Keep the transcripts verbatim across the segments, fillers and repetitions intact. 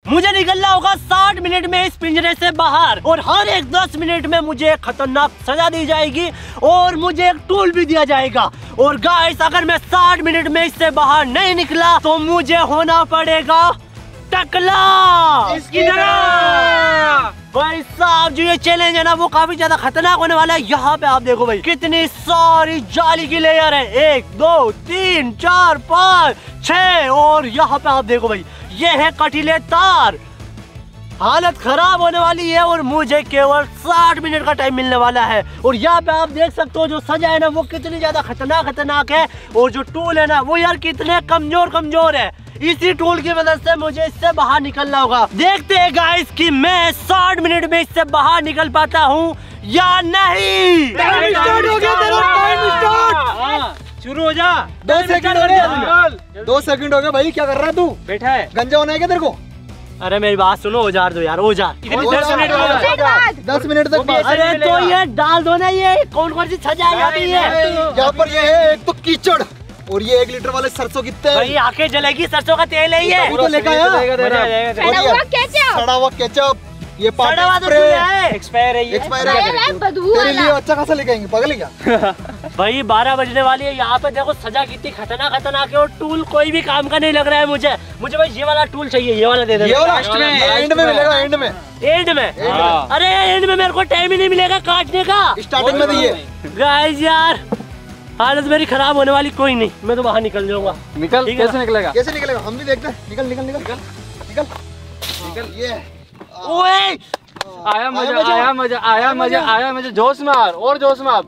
मुझे निकलना होगा साठ मिनट में इस पिंजरे से बाहर, और हर एक दस मिनट में मुझे खतरनाक सजा दी जाएगी और मुझे एक टूल भी दिया जाएगा। और गाइस अगर मैं साठ मिनट में इससे बाहर नहीं निकला तो मुझे होना पड़ेगा टकला इसकी तरह। भाई साहब जो ये चैलेंज है ना वो काफी ज्यादा खतरनाक होने वाला है। यहाँ पे आप देखो भाई कितनी सारी जाली की लेयर है, एक दो तीन चार पाँच छह, और यहाँ पे आप देखो भाई ये है कटीले तार। हालत खराब होने वाली है और मुझे केवल साठ मिनट का टाइम मिलने वाला है। और यहाँ पे आप देख सकते हो जो सजा है ना वो कितनी ज्यादा खतरनाक खतरनाक है, और जो टूल है ना वो यार कितने कमजोर कमजोर है। इसी टूल की मदद से मुझे इससे बाहर निकलना होगा। देखते हैं गाइस कि मैं साठ मिनट में इससे बाहर निकल पाता हूँ या नहीं। टाइम स्टार्ट हो गया तेरा, टाइम स्टार्ट शुरू हो जा। दो सेकंड हो गए, दो सेकंड हो गए भाई। क्या कर रहा है तू? बैठा है। गंजा होना है क्या तेरे को? अरे मेरी बात सुनो, औजार दो यार, औजार। दस मिनट बाद दस मिनट तक। अरे तो ये डाल दो ना, ये कौन कौन सी सजा है यहाँ पर? ये है एक तो कीचड़, और ये एक लीटर वाले सरसों की तेल। भाई आंखें जलेगी, सरसों का तेल है ये। तो लेकर आया सड़ा हुआ केचप, ये एक्सपायर है, एक्सपायर है। तेरे लिए अच्छा खासा लेके आएंगे, पागल है क्या? भाई बारह बजने वाली है। यहाँ पे देखो सजा कितनी खतरनाक खतरनाक है, और टूल कोई भी काम का नहीं लग रहा है मुझे। मुझे भाई ये वाला टूल चाहिए, ये वाला दे दे। ये वाला एंड में मिलेगा, एंड में एंड में अरे एंड में मेरे को टाइम ही नहीं मिलेगा काटने का। स्टार्टिंग में दिए गाइस यार हालत मेरी खराब होने वाली। कोई नहीं, मैं तो बाहर निकल जाऊंगा। निकल, कैसे निकलेगा? कैसे निकलेगा हम भी देखते हैं। निकल निकल निकल निकल निकल निकल। ये ओए आया मजा, आया मजा, आया मजा, आया मजा। जोश मार और जोश मार।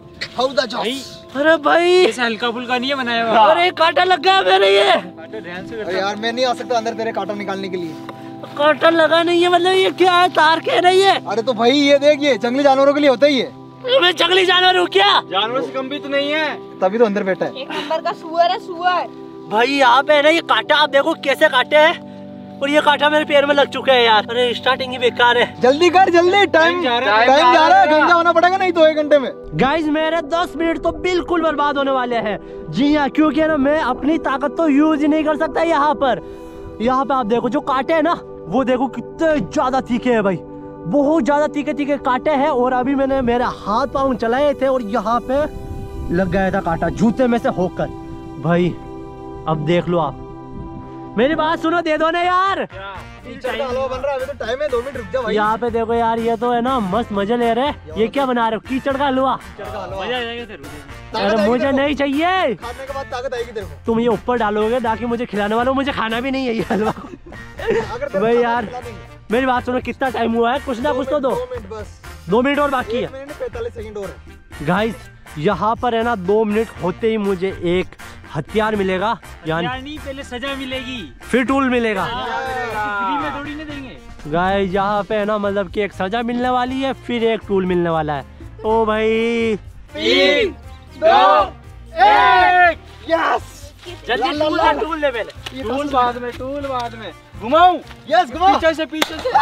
अरे भाई ऐसा हल्का फुल्का नहीं है बनाया हुआ। अरे कांटा लग गया मेरे ये। अरे यार मैं नहीं आ सकता अंदर तेरे कांटा निकालने के लिए। कांटा लगा नहीं है मतलब ये क्या है? तार कह रही है। अरे तो भाई ये देख, ये जंगली जानवरों के लिए होता ही है। मैं जंगली जानवर हूँ क्या? जानवर से कम भी तो नहीं है, तभी तो अंदर बैठा है। एक नंबर का सुअर है, सुअर। भाई यहाँ पे है ना ये कांटा, आप देखो कैसे काटे हैं, और ये कांटा मेरे पैर में लग चुका है यार। अरे स्टार्टिंग ही बेकार है। जल्दी कर, जल्दी, टाइम जा रहा है, टाइम जा रहा है। गंजा होना पड़ेगा नहीं तो एक घंटे में। गाइस मेरे दस मिनट तो बिल्कुल बर्बाद होने वाले हैं। जी हाँ, क्योंकि ना मैं अपनी ताकत तो यूज ही नहीं कर सकता यहाँ पर। यहाँ पे आप देखो जो कांटे है ना वो देखो कितने ज्यादा तीखे है भाई, बहुत ज्यादा तीखे तीखे कांटे हैं। और अभी मैंने मेरे हाथ पाँव चलाए थे और यहाँ पे लग गया था कांटा जूते में से होकर। भाई अब देख लो आप, मेरी बात सुनो, दे दो ना यार। हलवा बन रहा है, अभी तो टाइम है, दो मिनट रुक जा भाई। यहाँ पे देखो यार, ये तो है ना मस्त मजे ले रहे हैं। ये क्या बना रहे हो? कीचड़ का हलवा? मजा आ जाएगा तेरे। अरे मुझे नहीं चाहिए। खाने के बाद ताकत आएगी तेरे को। तुम ये ऊपर डालोगे ताकि मुझे खिलाने वाला, मुझे खाना भी नहीं है ये हलवा। भाई यार मेरी बात सुनो, कितना टाइम हुआ है? कुछ ना कुछ तो दो। दो मिनट बस, दो मिनट और बाकी है। पैंतालीस सेकंड और है। गाइस यहाँ पर है ना दो मिनट होते ही मुझे एक हथियार मिलेगा, यानी नहीं पहले सजा मिलेगी फिर टूल मिलेगा। फ्री में थोड़ी ना देंगे। गाइस यहाँ पे है ना मतलब कि एक सजा मिलने वाली है, फिर एक टूल मिलने वाला है। ओ भाई तीन दो एक, यस। जल्दी टूल ले, टूल ले पहले। टूल बाद में, टूल बाद में। घुमाऊं? यस घुमा। पीछे से, पीछे से।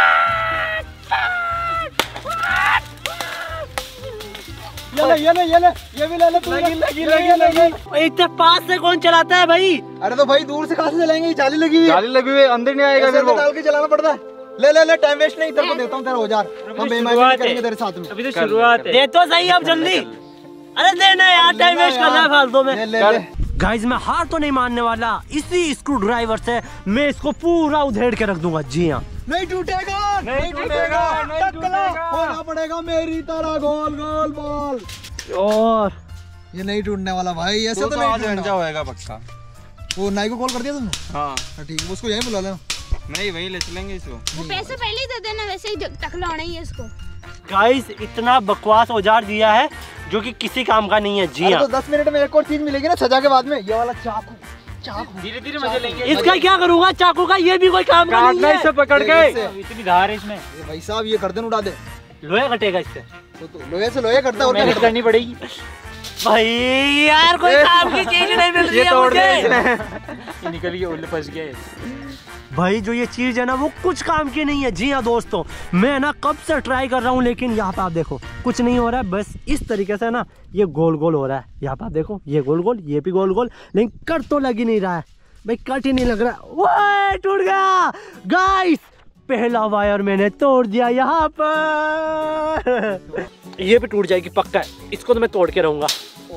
ये ले, ये ले, ये ले, ये भी ले ले। तू लगी लगी लगी लगी। इतने पास से कौन चलाता है भाई? अरे तो भाई दूर से कहाँ से चलाएंगे? जाली लगी हुई है। जाली लगी हुई है, अंदर नहीं आएगा फिर वो। डाल के चलाना पड़ता है। ले ले ले, टाइम वेस्ट नहीं, तेरे को देता हूँ तेरा औजार। हम बेईमानी नहीं करेंगे तेरे साथ में। अभी तो शुरुआत है। दे तो सही अब जल्दी। अरे देना यार, टाइम वेस्ट कर रहा है फालतू में। ले ले ले। गाइस मैं हार तो नहीं मानने वाला। इसी स्क्रू ड्राइवर से मैं इसको पूरा उधेड़ के रख दूंगा। जी हाँ, नहीं टूटेगा, नहीं टूटेगा, नहीं टकला टूटेगा। होना पड़ेगा मेरी तरह गोल गोल बॉल। और ये नहीं टूटने वाला भाई, ऐसे तो नहीं टूटने होएगा पक्का। वो नाई को कॉल कर दिया तुमने? हाँ ठीक है, उसको यहीं बुला लेना। नहीं वही ले चलेंगे इसको। वो पैसे पहले ही दे देना, वैसे ही टकला होना ही है इसको। गाइस इतना बकवास औजार दिया है जो कि किसी काम का नहीं है। जी हाँ, तो दस मिनट में एक और चीज मिलेगी ना सजा के बाद में, ये वाला चाकू। चाकू धीरे धीरे मजे लेंगे। इसका क्या करूंगा चाकू का? ये भी कोई काम का नहीं है। इसे पकड़ के, इतनी धार है इसमें। ये भाई साहब ये गर्दन उड़ा दे। लोहे कटेगा इससे। तो, तो लोहे से लोहे करता है और क्या मेहनत करनी पड़ेगी भाई यार, कोई काम की चीज नहीं मिल रही ये है तोड़ दे मुझे। ये निकल गया, उल्ले फंस गया। भाई जो ये चीज है ना वो कुछ काम की नहीं है। जी हाँ दोस्तों, मैं ना कब से ट्राई कर रहा हूँ, लेकिन यहाँ पे आप देखो कुछ नहीं हो रहा है। बस इस तरीके से ना ये गोल गोल हो रहा है। यहाँ पे आप देखो, ये गोल गोल, ये भी गोल गोल, लेकिन कर तो लग ही नहीं रहा है। भाई कट ही नहीं लग रहा। ओए टूट गया गाइस, पहला वायर मैंने तोड़ दिया यहाँ पर। ये भी टूट जाएगी पक्का है, इसको तो मैं तोड़ के रहूंगा।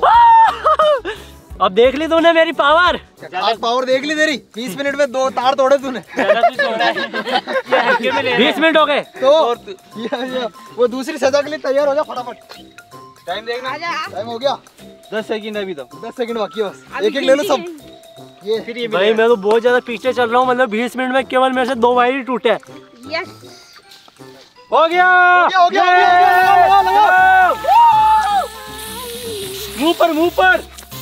अब देख ली तूने मेरी पावर, आज पावर देख ली तेरी। बीस मिनट में दो तार तोड़े तूने। बीस मिनट हो गए तो ये, ये, वो दूसरी सजा के लिए तैयार हो जा फटाफट। टाइम देखना, टाइम हो गया दस सेकंड अभी तो। दस सेकंड बाकी है बस, एक एक ले लो सब। ये फिर ये भाई मैं तो बहुत ज्यादा पीछे चल रहा हूँ, मतलब बीस मिनट में केवल मेरे से दो वायर ही टूटे। यस हो गया हो गया हो गया, हो गया, लगा, लगा, लगा। मुंह पर मुंह पर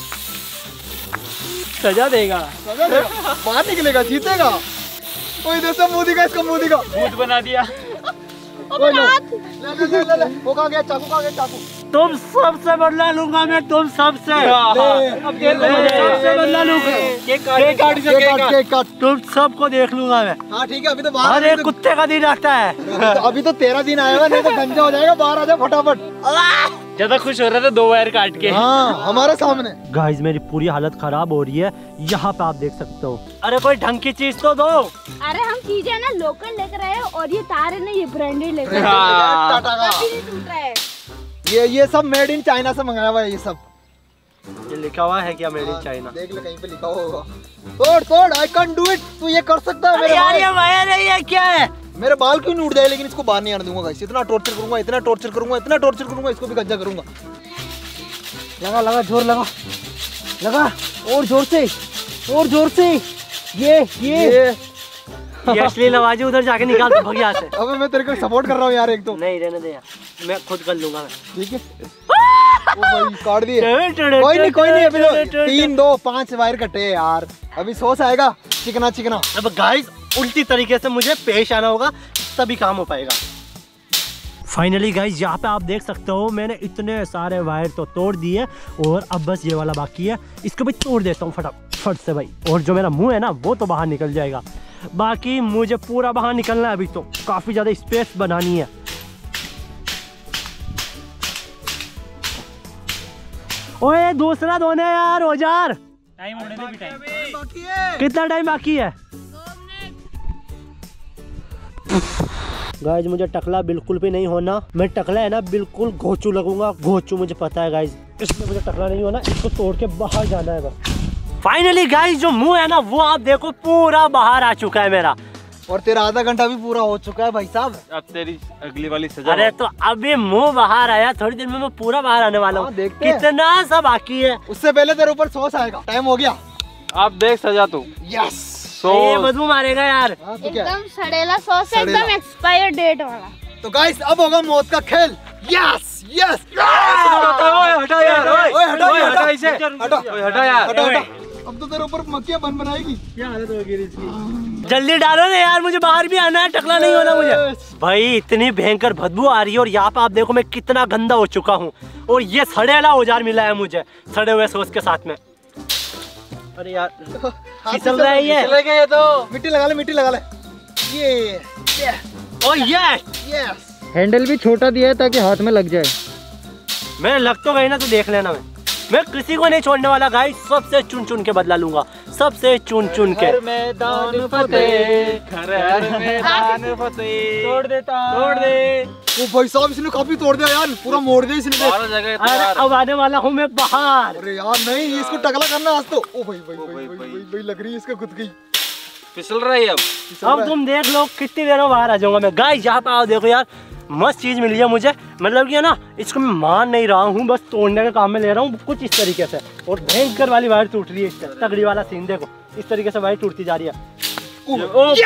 सजा देगा, सजा देगा। बाहर निकलेगा, जीतेगा। कोई इधर से मुंह दिखा, इसका मुंह दिखा। भूत बना दिया। कोई लो, ले ले ले ले ले। वो कहाँ गया चाकू, कहाँ गया चाकू? तुम सबसे बदला लूंगा मैं, तुम सबसे अब देख लो, सबसे बदला लूंगा। केक काट, काट केक काट, केक काट। तुम सबको देख लूंगा मैं। हाँ ठीक है, अभी तो बाहर हर एक कुत्ते का दिन आता है। तो अभी तो तेरा दिन आएगा, नहीं तो गंजा हो जाएगा। बाहर आ जा फटाफट। ज्यादा खुश हो रहा था दो वायर काट के। हाँ हमारे सामने। गाइस मेरी पूरी हालत खराब हो रही है, यहाँ पे आप देख सकते हो। अरे कोई ढंग की चीज तो दो। अरे हम चीजें ना लोकल लेकर आए और ये तार है ना ये ब्रांडेड लेकर आए। हाँ, टाटा का। अभी नहीं टूट रहा है। ये ये सब मेड इन चाइना से मंगाया हुआ है ये सब। ये लिखा हुआ है क्या मेड इन चाइना? देख ले कहीं पे लिखा होगा। तोड़ तोड़, आई कैन डू इट। तू ये कर सकता है। मेरे यार ये बाल, वायर है, ये क्या है? मेरे बाल क्यों नहीं उड़ जाए, लेकिन इसको बाहर नहीं आने दूंगा गाइस। इतना टॉर्चर करूंगा, इतना टॉर्चर करूंगा, इतना टॉर्चर करूंगा, इसको भी गंजा करूंगा। लगा लगा, जोर लगा लगा, और जोर से, और जोर से। ये ये, ये। ये अश्लील आवाज उधर जाके निकाल दो भग यहाँ से। अबे मैं तेरे को सपोर्ट कर रहा हूँ यार एक तो। नहीं रहने दे यार, मैं खुद कर लूंगा मैं। ठीक है। ओ भाई काट दिए। कोई नहीं कोई नहीं, अभी तो तीन दो पांच वायर कटे हैं यार। अभी सॉस आएगा चिकना चिकना। अब गाइस उल्टी तरीके से मुझे पेश आना होगा, तभी काम हो पाएगा। फाइनली गाइस यहाँ पे आप देख सकते हो, मैंने इतने सारे वायर तो तोड़ दिए और अब बस ये वाला बाकी है। इसको भी तोड़ देता हूँ फटाफट से भाई। और जो मेरा मुंह है ना वो तो बाहर निकल जाएगा, बाकी मुझे पूरा बाहर निकलना है। अभी तो काफी ज्यादा स्पेस बनानी है। ओए दूसरा धोने यार औजार। टाइम होने दे भी, टाइम बाकी है। कितना टाइम बाकी है? गाइज मुझे टकला बिल्कुल भी नहीं होना। मैं टकला है ना बिल्कुल घोचू लगूंगा, घोचू मुझे पता है गाइज। इसमें मुझे टकला नहीं होना, इसको तोड़ के बाहर जाना है बस। फाइनली गाइज जो मुंह है ना वो आप देखो पूरा बाहर आ चुका है मेरा। और तेरा आधा घंटा भी पूरा हो चुका है भाई साहब। अब तेरी अगली वाली सजा। अरे तो अभी मुंह बाहर आया, थोड़ी देर में मैं पूरा बाहर आने वाला हूँ। देखते हैं। कितना सा बाकी है। उससे पहले तेरे ऊपर सॉस आएगा। टाइम हो गया। अब देख सजा तू। यस। ये बदबू मारेगा यार। हाँ तो क्या? एकदम सड़ेला सॉस है, सड़ेला। एकदम एक्सपायर डेट वाला। तो गाइस अब होगा मौत का खेल। Yes yes. हटा यार, ओए हटा ओए, हटा हटा इसे। हटा ओए, हटा यार। हटा हटा। अब तो तेरे ऊपर मक्खियां बन बनाएगी। क्या हालत होगी इसकी? जल्दी डालो ना यार, मुझे बाहर भी आना है, टकला नहीं होना मुझे। भाई इतनी भयंकर बदबू आ रही है और यहाँ पे आप देखो मैं कितना गंदा हो चुका हूँ। और ये सड़ेला औजार मिला है मुझे सड़े हुए सॉस के साथ में। अरे यार फिसल रहा है ये। चले गए ये तो। मिट्टी लगा ले, मिट्टी लगा ले। ये ओ ये यस। हैंडल भी छोटा दिया है ताकि हाथ में लग जाए। मैं लग तो गई ना, तो देख लेना। मैं मैं किसी को नहीं छोड़ने वाला गाइस, सबसे चुन चुन के बदला लूंगा, सबसे चुन चुन के। हर मैदान फतेह, हर हर मैदान फतेह। तोड़ देता, तोड़ दे। ओ भाई साहब इसने काफी तोड़ दिया यार, पूरा मोड़ दिया इसने। बारह जगह तो अरे यार। अब आने वाला हूँ मैं बाहर। अरे यार नहीं, इसको टकला करना आज तो। ओ भाई भाई भाई भाई भाई भाई लग रही है इसका खुद की। फिसल रहा है अब। अब तुम देख लो कितनी देर में बाहर आ जाऊंगा मैं। गाइस यहाँ पे आओ देखो यार, मस्त चीज मिली है मुझे। मतलब कि है ना, इसको मैं मान नहीं रहा हूँ, बस तोड़ने का काम में ले रहा हूँ कुछ इस तरीके से। और भयंकर वाली वायर टूट रही है, इससे तगड़ी वाला सीन देखो, इस तरीके से वायर टूटती जा रही है। ओ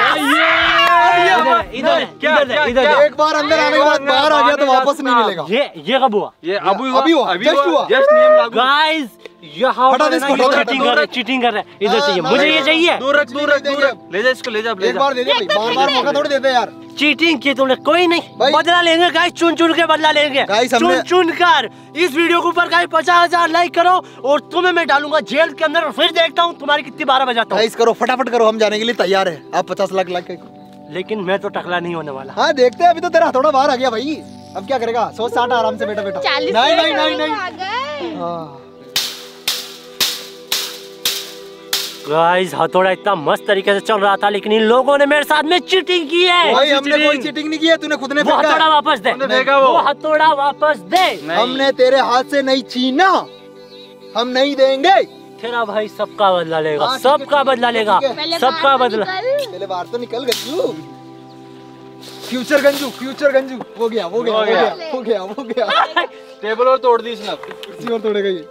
भाई इधर क्या इधर इधर एक बार अंदर आने के बाद बाहर आ गया तो वापस नहीं मिलेगा। ये ये कब हुआ? ये अभी हुआ, अभी हुआ, अभी just हुआ। जस्ट नियम लागू। गाइस यहाँ हटा दे इसको, हटा दे, चीटिंग हटा कर दे। रहे चीटिंग कर रहे हैं। इधर हाँ, चाहिए ना, मुझे, ना, ये ना। चाहिए। दूर रख, दूर रख, दूर रख। ले जा इसको, ले जा, ले एक जा। बार दे दे भाई, बार बार मौका थोड़ी देते यार। चीटिंग की तुमने, कोई नहीं भाई- बदला लेंगे गाइस, चुन चुन के बदला लेंगे। गाइस, चुन हमने- चुन कर इस वीडियो के ऊपर गाइस पचास हजार लाइक करो और तुम्हें मैं डालूंगा जेल के अंदर और फिर देखता हूँ तुम्हारी कितनी बारह बजाता हूँ। गाइस करो फटाफट करो, हम जाने के लिए तैयार है। आप पचास लाख लाख करो। लेकिन मैं तो टकला नहीं होने वाला। हाँ देखते हैं, अभी तो तेरा हथौड़ा बाहर आ गया भाई। अब क्या करेगा? सोच साठ आराम से बेटा बेटा। चालीस नहीं नहीं मिनट नहीं नहीं। आ गए। हाँ। गाइस हथौड़ा इतना मस्त तरीके से चल रहा था, लेकिन इन लोगों ने मेरे साथ में चीटिंग की है। भाई हमने कोई चीटिंग नहीं की है, तूने खुद ने वो फेंका हथौड़ा है। वापस दे, फेंका वो। वो हथौड़ा वापस दे। हमने तेरे हाथ से नहीं छीना, हम नहीं देंगे। तेरा भाई सबका बदला लेगा, हाँ, ठीक है, सबका ठीक है, बदला ठीक है, लेगा, ठीक है। पहले सबका बाहर तो बदला। निकल। पहले बाहर तो निकल गंजू, फ्यूचर गंजू, फ्यूचर गंजू। हो गया वो गया हो हो गया। गया हो गया हो गया। टेबल और तोड़ दी इसने। कुर्सी और तोड़ेगा ये।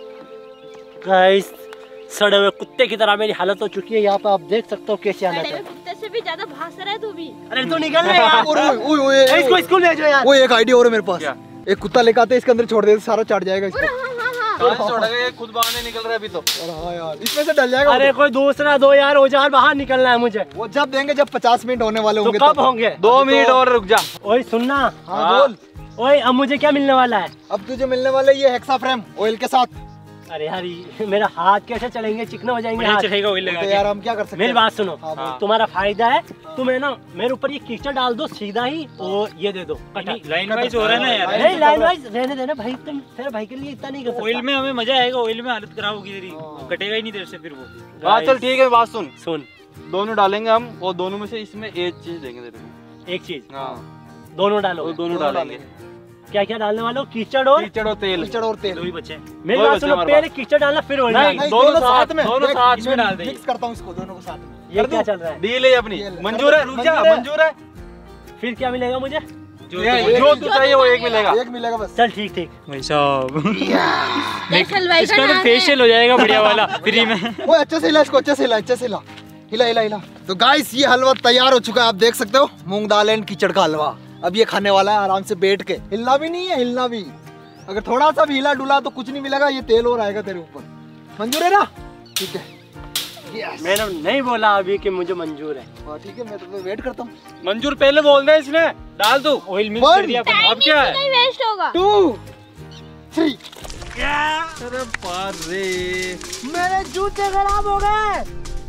गाइस सड़े हुए कुत्ते की तरह मेरी हालत हो चुकी है। यहाँ पे आप देख सकते हो कैसी हालत बड़े है। में कुत्ते से भी ज्यादा भाग रहा है तू भी। अरे तू निकल रहा यार। ओए ओए ओए ओए, इसको स्कूल भेजो यार। वो एक आइडिया और है मेरे पास। क्या? एक कुत्ता लेकर आते इसके अंदर छोड़ देते, सारा चाट जाएगा इसको। हाँ हाँ हाँ। कहाँ से छोड़ेगा ये, खुद बाहर नहीं निकल रहा है अभी तो। और हाँ यार, इसमें से डल जाएगा। अरे कोई दूसरा दो यार, औजार बाहर निकलना है मुझे। वो जब देंगे जब पचास मिनट होने वाले तो होंगे कब तब। होंगे? दो मिनट और रुक जा। ओए सुनना, हाँ बोल। ओए अब मुझे क्या मिलने वाला है? अब तुझे मिलने वाला ये हेक्सा फ्रेम ऑयल के साथ। अरे यार ये मेरा हाथ कैसे चलेंगे, चिकने हो जाएंगे हाथ। तो यार हम क्या कर सकते मेरी हैं? बात सुनो, हाँ, बोल। तुम्हारा फायदा है, तुम है ना मेरे ऊपर ये कीचड़ डाल दो सीधा ही और ये दे दो कटर। लाइन वाइज हो रहा है ना यार। लाइन नहीं लाइन वाइज रहने देना भाई, तुम तेरे भाई के लिए इतना नहीं कर सकता। ऑयल में हमें मजा आएगा, ऑयल में हालत खराब होगी तेरी, कटेगा ही नहीं तेरे से फिर वो। हाँ चल ठीक है, बात सुन। सुन दोनों डालेंगे हम, और दोनों में से इसमें एक चीज देंगे तेरे को। एक चीज, हाँ दोनों डालो। वो दोनों दोनों डालेंगे। क्या क्या डालने वाले हो? कीचड़ और कीचड़ और तेल। कीचड़ और तेल। दो ही बचे। मेरी दो बात बचे सुनो, हमारे पहले कीचड़ डालना फिर ऑयल नहीं, डालना। नहीं, दोनों दोनों साथ साथ में। दोनों देख, साथ इसमें डाल दे। मिक्स करता हूँ इसको दोनों को साथ में। ये कर क्या दूं? चल रहा है? डील है अपनी। ये ले। मंजूर है, रुक जा, मंजूर है। मंजूर है। फिर क्या मिलेगा मुझे? जो ये- तो- जो तू चाहिए वो एक मिलेगा। एक मिलेगा बस। चल ठीक ठीक। भाई साहब फैसल भाई इसका का तो नाम फेशियल हो जाएगा बढ़िया वाला फ्री में। वो अच्छे से हिला इसको, अच्छे से हिला, अच्छे से हिला, हिला हिला हिला। तो गाइस ये हलवा तैयार हो चुका है, आप देख सकते हो, मूंग दाल एंड कीचड़ का हलवा। अब ये खाने वाला है आराम से बैठ के, हिलना भी नहीं है, हिलना भी। अगर थोड़ा सा भी हिला डुला तो कुछ नहीं मिलेगा, ये तेल और आएगा तेरे ऊपर। मंजूर है ना? ठीक है। Yes. मैंने नहीं बोला अभी कि मुझे मंजूर है। हाँ ठीक है, मैं तो वेट करता हूँ। मंजूर पहले बोल दे, इसने डाल दू। Oil mix One. कर दिया अपन। टाइम अब क्या है? नहीं वेस्ट होगा। Two three. अरे बाप रे, मेरे जूते खराब हो गए।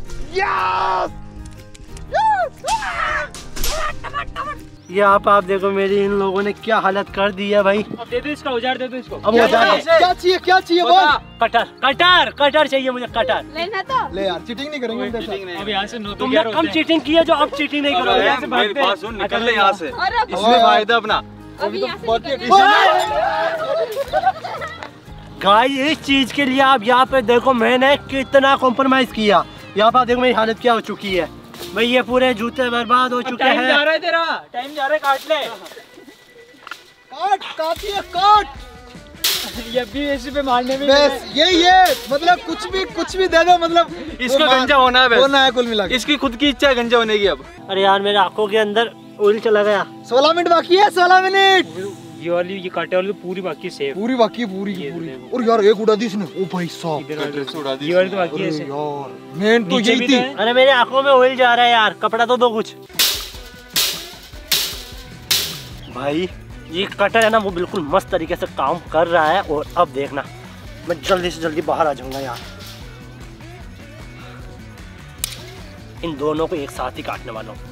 यस। ये आप आप देखो मेरी इन लोगों ने क्या हालत कर दी है भाई। अब दे दो इसका, औजार दे दो इसको। अब क्या वो जाने। चाहिए? क्या चाहिए क्या चाहिए बोल। बता। कटर कटर कटर चाहिए मुझे, कटर। लेना तो। ले यार, चीटिंग नहीं करेंगे हम तेरे चीटिंग साथ। नहीं। अब यहाँ से नौ तो तुमने ग्यारह कम होते हैं। चीटिंग की है जो अब चीटिंग नहीं अबे, करोगे। मेरी बात सुन, निकल ले यहाँ से। और अब इसमें फायदा अपना। अभी यहाँ से बाकी निकलना गाइस इस चीज के लिए आप यहाँ पे देखो मैंने कितना कॉम्प्रोमाइज किया। यहाँ पे आप देखो मेरी हालत क्या हो चुकी है भाई, ये पूरे जूते बर्बाद हो अब चुके टाइम जा हैं। रहा है तेरा, टाइम जा रहा है, काट ले। काट काटिए काट। ये भी ऐसे पे मारने में बस ये ये मतलब कुछ भी कुछ भी दे दो, मतलब इसको वो मार- गंजा होना है बस। होना है कुल मिला के। इसकी खुद की इच्छा है गंजा होने की अब। अरे यार मेरे आंखों के अंदर ऑयल चला गया। सोलह मिनट बाकी है, सोलह मिनट ये वाली, ये काटे वाली तो पूरी बाकी सेफ। पूरी बाकी है, पूरी की ये पूरी। देखो। और यार एक उड़ा दी इसने, ओ भाई साहब। इधर वाली उड़ा दी ये वाली तो बाकी अरे है ऐसे। यार मेन तो नीचे यही भी थी। तो है। अरे मेरे आंखों में ऑयल जा रहा है यार, कपड़ा तो दो कुछ। भाई ये कटर है ना वो बिल्कुल मस्त तरीके से काम कर रहा है। और अब देखना मैं जल्दी से जल्दी बाहर आ जाऊंगा यार। इन दोनों को एक साथ ही काटने वाला हूँ।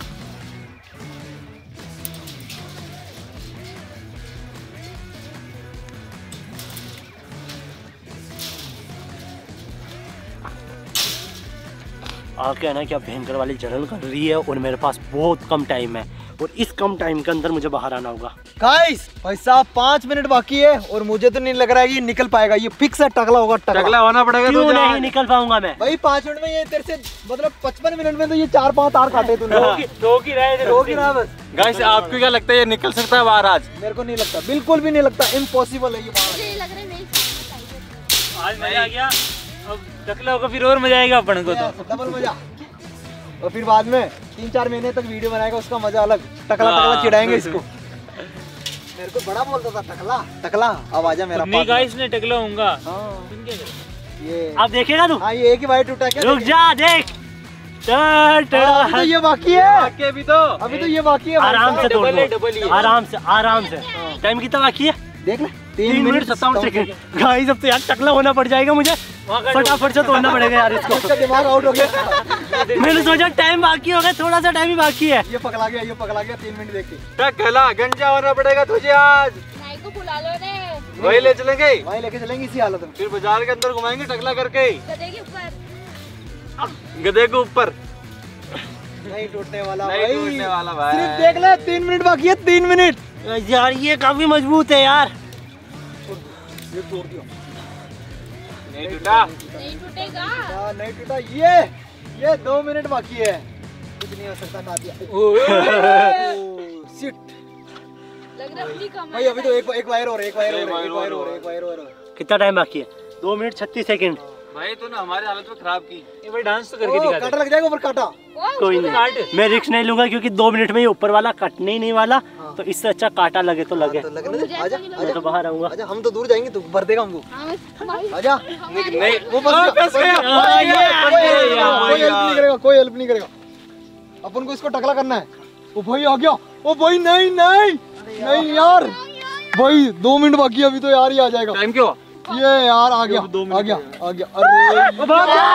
आके है ना क्या भयंकर वाली जलन कर रही है और मेरे पास बहुत कम टाइम है और इस कम टाइम के अंदर मुझे बाहर आना होगा। गाइस भाई साहब पाँच मिनट बाकी है और मुझे तो नहीं लग रहा है कि ये निकल पाएगा। ये फिक्स है, टकला होगा, टकला। टकला होना पड़ेगा क्यों तुझे नहीं आज। निकल पाऊंगा मैं? भाई पाँच मिनट में ये तेरे से मतलब पचपन मिनट में तो ये चार पांच तार काटे तूने। दो की रहे हो गया ना बस। गाइस आपको क्या लगता है ये निकल सकता है बाहर आज? मेरे को नहीं लगता, बिल्कुल भी नहीं लगता, इम्पॉसिबल है ये बात। मुझे ये लग रहा है नहीं खाना चाहिए। आज मजा आ गया, अब टकला होगा फिर और मजा आएगा अपन को तो। डबल मजा। और फिर बाद में तीन चार महीने तक वीडियो बनाएगा, उसका मजा अलग। टकला टकला चिढ़ाएंगे इसको। मेरे को बड़ा बोलता था टकला टकला, अब आजा मेरा नहीं पास। गाइस ने टकला होऊंगा। हाँ तुम क्या करोगे? ये अब देखेगा तू? हाँ ये एक ही वाइट टूटा क्या? रुक जा देख। टर, टर, हाँ, अभी तो ये बाकी है, बाकी अभी तो अभी तो ये बाकी है। भाई आराम से साहब। तोड़ डबल है, लो। डबल ही है। आराम से आराम से। टाइम कितना बाकी है? देख ले तीन मिनट सत्तावन सेकंड। गाइस अब तो यार टकला होना पड़ जाएगा मुझे, फटाफट से तोड़ना पड़ेगा यार इसको। इसका दिमाग आउट हो गया। मैंने सोचा टाइम बाकी हो गया, थोड़ा सा टाइम ही बाकी है। ये पकड़ा गया, ये पकड़ा गया। तीन मिनट देख के टकला गंजा होना पड़ेगा तुझे आज। नाई को बुला लो रे। वही ले चलेंगे, वहीं लेके चलेंगे इसी हालत में। फिर बाजार के अंदर घुमाएंगे टकला करके। गधे के ऊपर। गधे के ऊपर नहीं टूटने वाला नहीं भाई, टूटने वाला भाई। सिर्फ देख ले, तीन मिनट बाकी है, तीन मिनट। यार ये काफी मजबूत है यार। ये तोड़ दिया। नहीं टूटा। नहीं टूटेगा। हाँ, नहीं टूटा। ये ये दो मिनट बाकी है, कुछ नहीं हो सकता। काटिया शिट लग रहा है अपनी कमर भाई, अभी तो एक एक वायर और एक वायर और एक वायर और एक वायर और। कितना टाइम बाकी है? दो मिनट छत्तीस सेकंड। भाई तूने हमारी हालत में खराब की। ये भाई डांस तो ओ, करके दिखा कांटा लग जाएगा ऊपर, कांटा। कोई नहीं, मैं रिस्क नहीं लूंगा क्योंकि दो मिनट में ये ऊपर वाला कटने ही नहीं वाला। तो इससे अच्छा कांटा लगे तो लगे। तो लगने दे, आजा मैं आजा तो बाहर आऊंगा। आजा, हम तो दूर जाएंगे, तू भर देगा हमको। दे। आजा। नहीं वो फंस गया, हाँ, कोई ये हेल्प नहीं करेगा, कोई हेल्प नहीं करेगा। अपन को इसको टकला करना है। ओ भाई आ गया। ओ भाई नहीं नहीं नहीं यार, भाई दो मिनट बाकी है अभी तो यार, ये आ जाएगा। टाइम क्यों? ये यार आ गया, आ गया, आ गया। अरे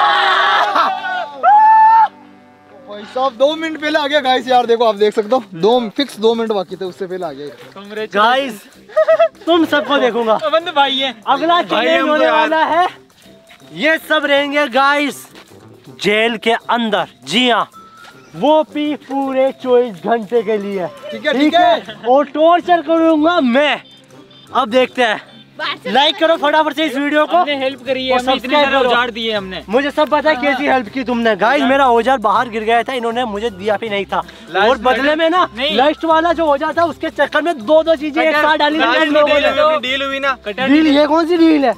भाई साहब, दो मिनट पहले आ गया गाइस। यार देखो, आप देख सकते हो, दो फिक्स दो मिनट बाकी थे, उससे पहले आ गया गाइस तुम सबको देखूंगा। बंद भाई है। अगला चैलेंज होने वाला है, ये सब रहेंगे गाइस जेल के अंदर। जी हाँ, वो भी पूरे चौबीस घंटे के लिए। ठीक है, ठीक है। और टॉर्चर करूंगा मैं। अब देखते हैं। लाइक करो फटाफट से इस वीडियो को। हमने हेल्प करी है, और हमें इतने सब्सक्राइब सारे करो। औजार दिए हमने। मुझे सब पता है कैसी हेल्प की तुमने। गाइस मेरा औजार बाहर गिर गया था, इन्होंने मुझे दिया भी नहीं था। और बदले में ना नहीं। लास्ट वाला जो औजार था उसके चक्कर में दो दो चीजें एक साथ डाली। डील हुई ना। डील, ये कौन सी डील है?